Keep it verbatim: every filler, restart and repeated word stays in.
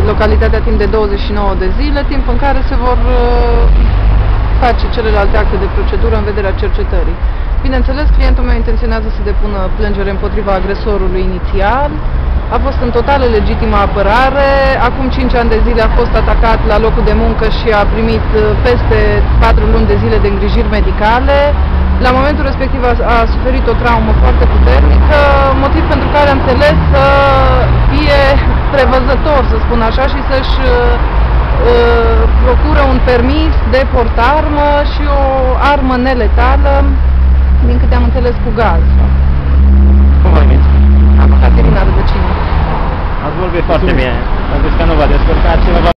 localitatea timp de douăzeci și nouă de zile, timp în care se vor face celelalte acte de procedură în vederea cercetării. Bineînțeles, clientul meu intenționează să depună plângere împotriva agresorului inițial. A fost în totală legitimă apărare. Acum cinci ani de zile a fost atacat la locul de muncă și a primit peste patru luni de zile de îngrijiri medicale. La momentul respectiv a, a suferit o traumă foarte puternică, motiv pentru care a înțeles să fie prevăzător, să spun așa, și să-și uh, procură un permis de portarmă și o armă neletală, din câte am înțeles, cu gaz. Cum vă numiți? Caterina Rădăcinu. Ați vorbit foarte bine. Am zis că nu v-a descurcat și